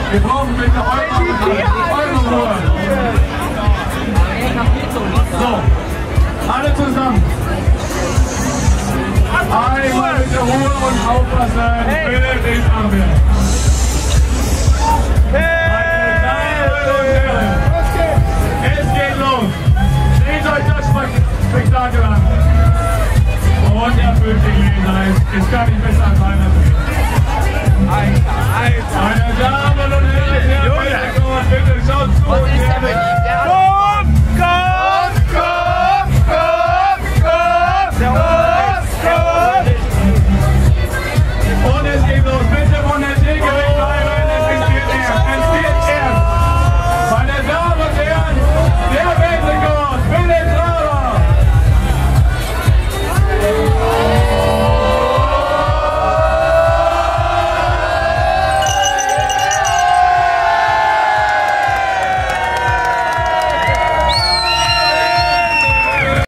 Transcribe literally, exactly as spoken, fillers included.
Wir brauchen bitte eure, eure Ruhe. So, alle zusammen. Einmal bitte Ruhe und aufpassen. Bitte nicht anwenden. Meine Damen und Herren, es geht los. Seht euch das Spektakel an. Und erfüllt die Gelegenheit. Es kann nicht besser sein als wir. Alter, Alter. Meine Damen und Herren, bitte schaut zu.